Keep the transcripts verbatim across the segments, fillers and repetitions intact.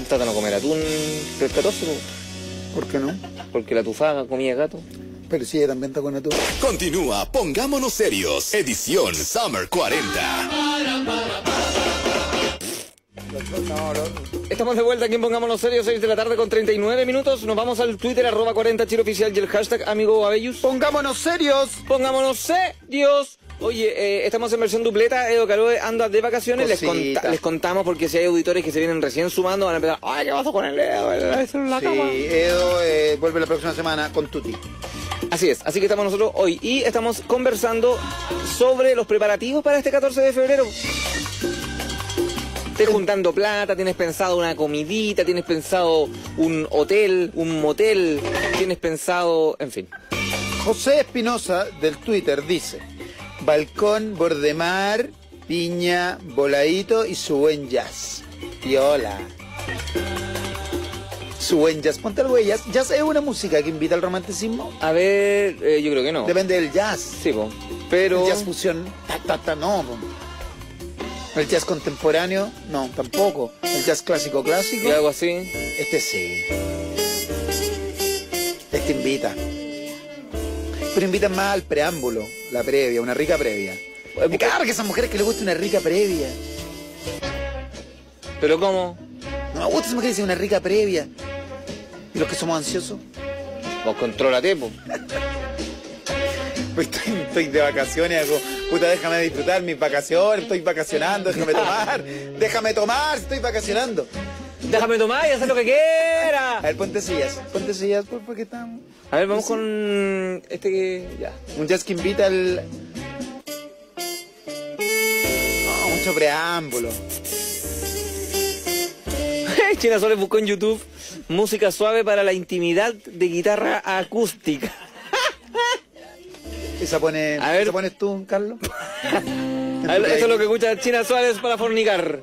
Trata de no comer atún el catorce, po. ¿Por qué no? Porque la tufaga comía gato. Pero sí, ella también está con atún. Continúa, pongámonos serios. Edición Summer cuarenta. Estamos de vuelta aquí en Pongámonos Serios, seis de la tarde con treinta y nueve minutos. Nos vamos al Twitter, arroba cuarenta Chile Oficial y el hashtag amigo Abellus. ¡Pongámonos serios! Pongámonos serios. Oye, eh, estamos en versión dupleta. Edo Caroe anda de vacaciones. Les, conta les contamos porque si hay auditores que se vienen recién sumando, van a empezar. ¡Ay, qué pasó con el Edo! En la sí, cama. Edo eh, vuelve la próxima semana con Tuti. Así es, así que estamos nosotros hoy y estamos conversando sobre los preparativos para este catorce de febrero. Estás juntando plata, tienes pensado una comidita, tienes pensado un hotel, un motel, tienes pensado, en fin. José Espinosa del Twitter dice: balcón, bordemar, piña, voladito y su buen jazz. Piola. Su buen jazz. Ponte algo de jazz. ¿Jazz es una música que invita al romanticismo? A ver, eh, yo creo que no. Depende del jazz. Sí, po. Pero... El jazz fusión, ta, ta, ta, no, po. El jazz contemporáneo, no, tampoco. El jazz clásico clásico. ¿Y algo así? Este sí. Este invita. Pero invita más al preámbulo, la previa, una rica previa. Me caga que a esas mujeres que les gusta una rica previa. ¿Pero cómo? No me gusta esas mujeres que dicen una rica previa. ¿Y los que somos ansiosos? Vos contrólate, po. Pues estoy, estoy de vacaciones, hago, puta, déjame disfrutar mis vacaciones, estoy vacacionando, déjame tomar, déjame tomar, estoy vacacionando. Déjame tomar y hacer lo que quiera. A ver, ponte sillas, ponte sillas, ¿por, por qué estamos? A ver, vamos sí. con este que... ya. Un jazz que invita al... Oh, mucho preámbulo. China Suárez buscó en YouTube música suave para la intimidad de guitarra acústica. Esa pone, a ver. ¿Esa pones tú, Carlos? A ver, esto es lo que escucha China Suárez para fornicar.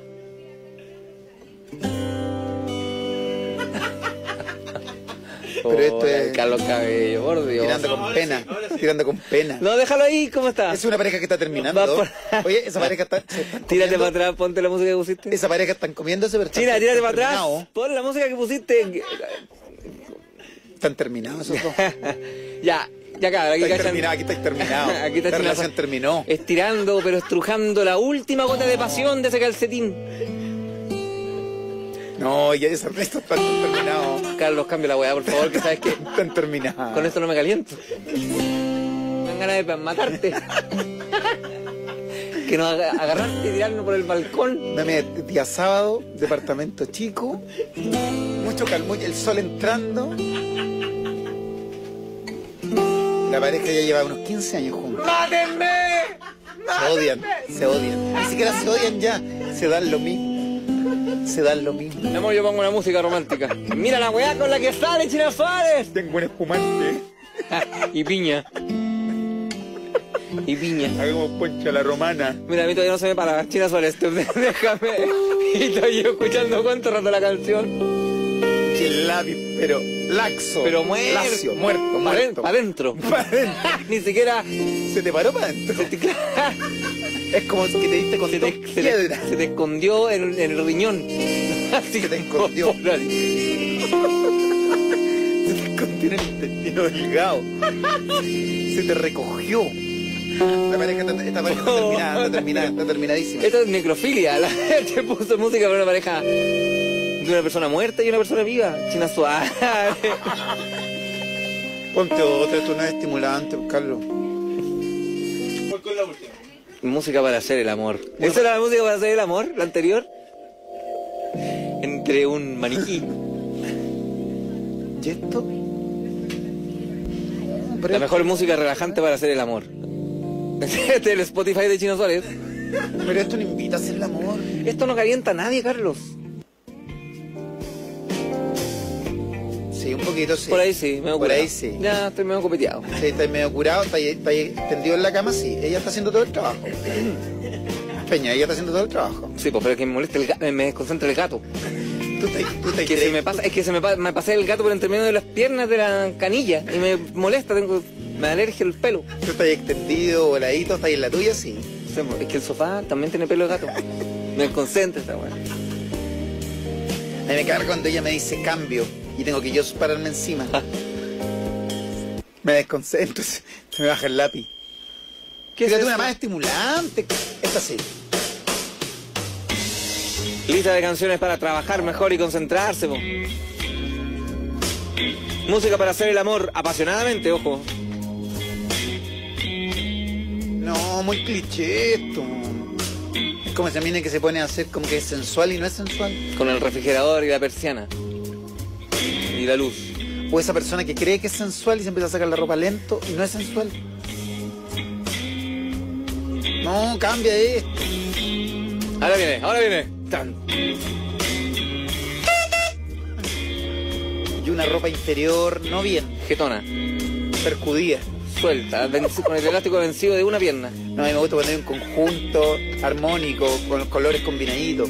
Pero esto oh, es... Carlos Cabello, por Dios. Tirando con pena, tirando con pena. No, déjalo ahí, ¿cómo está? Es una pareja que está terminando. Por... Oye, esa pareja está... Tírate para atrás, ponte la música que pusiste. Esa pareja están comiéndose, pero... China, tírate para atrás, pon la música que pusiste. Están terminados esos dos. Ya. Ya acá, aquí está terminado, aquí está terminado. Aquí está la relación terminó. Estirando, pero estrujando la última gota de pasión de ese calcetín. No, ya esa esto está terminado. Carlos, cambia la weá, por favor, que sabes que... Están terminados. Con esto no me caliento. Me dan ganas de matarte. Que nos agarraste y tirarnos por el balcón. Dame día sábado, departamento chico, mucho calmo, el sol entrando. La pareja ya lleva unos quince años juntos. ¡Mátenme! Se odian, se odian. Ni siquiera se odian ya, se dan lo mismo. Se dan lo mismo. Mi amor, yo pongo una música romántica. Mira la weá con la que sale China Suárez. Tengo un espumante. Y piña. Y piña. Hagamos poncha a la romana. Mira, a mí todavía no se me para. China Suárez, déjame. Y estoy yo escuchando cuánto rato la canción. El lápiz, pero laxo. Pero muerto. Lacio, muerto, muerto. Para adentro. Para adentro. Ni siquiera... Se te paró para adentro. Es como que te diste con se dos te, piedras. Se te, se te escondió en, en el riñón. Así se te escondió. Se te escondió en el intestino delgado. Se te recogió. Esta pareja está, esta pareja está terminada, está terminada, está terminadísima. Esto es necrofilia. La gente puso música para una pareja de una persona muerta y una persona viva. China Suárez. Ponte otra, esto no es estimulante, Carlos. ¿Cuál es la última? Música para hacer el amor. ¿Esa era la música para hacer el amor? ¿La anterior? Entre un maniquí. ¿Y esto? No, la mejor música relajante para hacer el amor. Este es el Spotify de Chino Suárez. Pero esto no invita a hacer el amor. Esto no calienta a nadie, Carlos. Sí, un poquito sí. Por ahí sí, medio Por curado. ahí sí. Ya estoy medio copeteado. Sí, está medio curado, está ahí, está ahí tendido en la cama, sí. Ella está haciendo todo el trabajo. Peña, ella está haciendo todo el trabajo. Sí, pues pero es que me molesta el gato, me desconcentra el gato. Tú te, tú te que se me pasa, es que se me, pa, me pasé el gato por entre medio de las piernas de la canilla y me molesta, tengo, me alergia el pelo. Tú estás ahí extendido, voladito, estás ahí en la tuya, sí. Es que el sofá también tiene pelo de gato. Me concentra esta weá. A mí me carga cuando ella me dice cambio y tengo que yo pararme encima. Me desconcentro, se me baja el lápiz. ¿Qué es Fíjate, eso? una más estimulante. Esta sí. Lista de canciones para trabajar mejor y concentrarse, po. Música para hacer el amor apasionadamente, ojo. No, muy cliché esto. Es como esa mina que se pone a hacer como que es sensual y no es sensual. Con el refrigerador y la persiana. Y la luz. O esa persona que cree que es sensual y se empieza a sacar la ropa lento y no es sensual. No, cambia esto. Ahora viene, ahora viene. Tan. Y una ropa interior no bien, Jetona. percudida. Suelta, venci- con el elástico vencido de una pierna. No, a mí me gusta poner un conjunto armónico con los colores combinaditos.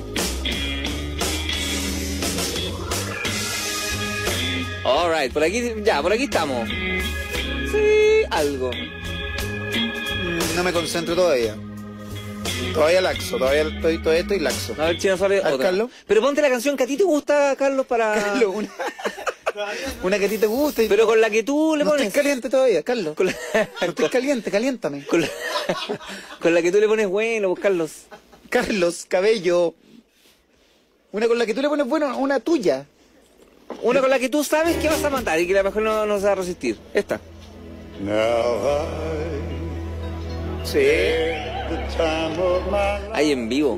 Alright, por aquí, ya, por aquí estamos. Sí, algo. Mm, No me concentro todavía. Todavía laxo, todavía estoy, todavía estoy laxo. A ver, Chino, sale ¿Al otra. Carlos? Pero ponte la canción que a ti te gusta, Carlos, para... Carlos, una, una que a ti te gusta y Pero con la que tú le no pones... estoy caliente todavía, Carlos. Con la... No estoy caliente, caliéntame. con la... con la que tú le pones bueno, pues, Carlos. Carlos Cabello. Una con la que tú le pones bueno, una tuya. Una con la que tú sabes que vas a matar y que a lo mejor no, no se va a resistir. Esta. Sí. Ahí en vivo.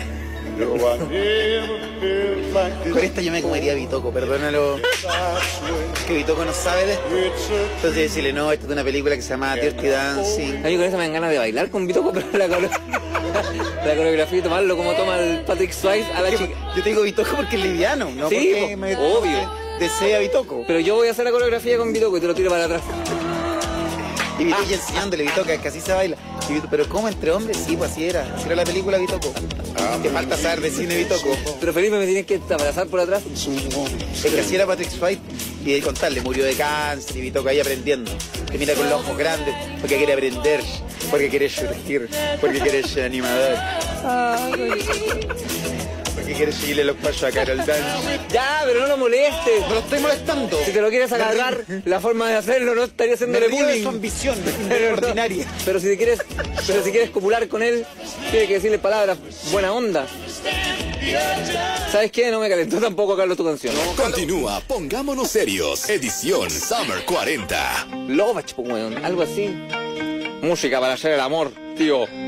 Con esta yo me comería Bitoco, perdónalo. Que Bitoco no sabe de esto. Entonces decirle, no, esta es una película que se llama Dirty Dancing. A mí con esa me dan ganas de bailar con Vitoco, pero la, core... la coreografía y tomarlo como toma el Patrick Swayze a la chica. Yo te digo Bitoco porque es liviano, ¿no? Sí, porque po, me obvio. desea Bitoco. Pero yo voy a hacer la coreografía con Vitoco y te lo tiro para atrás. Y Bitoco enseñándole Bitoco, es que así se baila. Y Bitoco, pero ¿cómo entre hombres? Sí, pues así era. Así era la película Bitoco. Te falta saber de cine Bitoco. Pero Felipe, me tienes que abrazar por atrás. Es que así era Patrick Swayze. Y de contarle, murió de cáncer y Bitoco ahí aprendiendo. Que mira con los ojos grandes, porque quiere aprender, porque quiere surgir, porque quiere ser animador. Porque quiere seguirle los pasos a Carol Dance. Ya, pero no lo molestes. No lo estoy molestando. Si te lo quieres agarrar, la forma de hacerlo no estaría Me haciéndole río de bullying. su ambición Pero, no, ordinaria. pero si te quieres, pero si quieres copular con él, tienes que decirle palabras buena onda. ¿Sabes qué? No me calentó tampoco, Carlos, tu canción. Continúa, pongámonos serios. Edición Summer cuarenta. Lovach, pues, weón, algo así. Música para hacer el amor, tío.